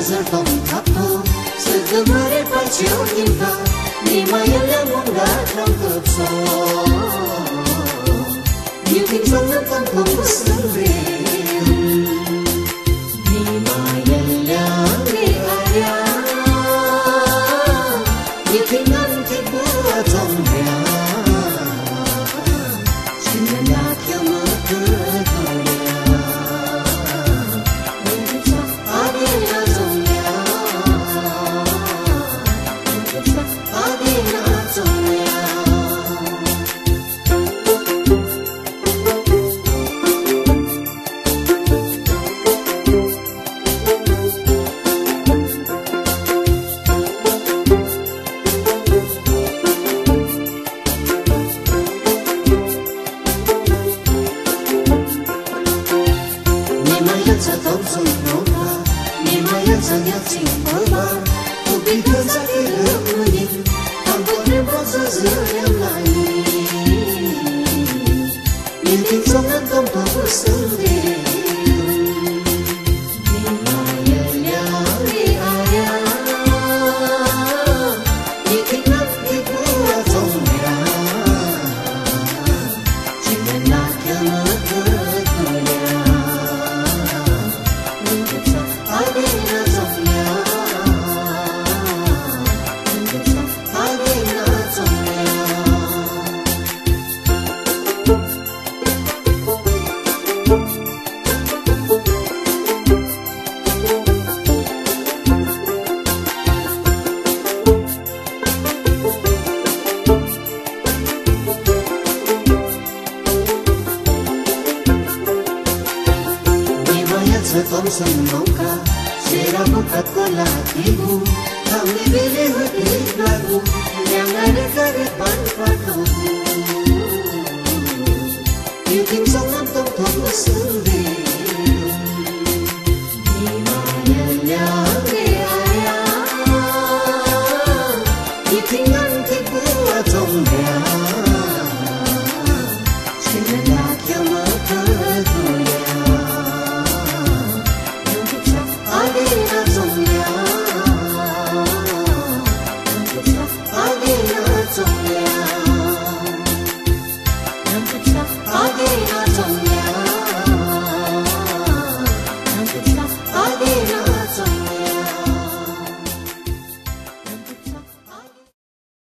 zertom kapto Sırgımare parçıyor imka Nima yalla munga tramkapso Yıkın sanım tam kusılre Nima yalla ne arya Yıkın nanti bu atomya Sinandak yamı Thompson Noka, Sera Bukat Kolatibu, Kami Bili Hutik Lagu, Yang ada kare panpatu. Yıkın sanam top top sendiri.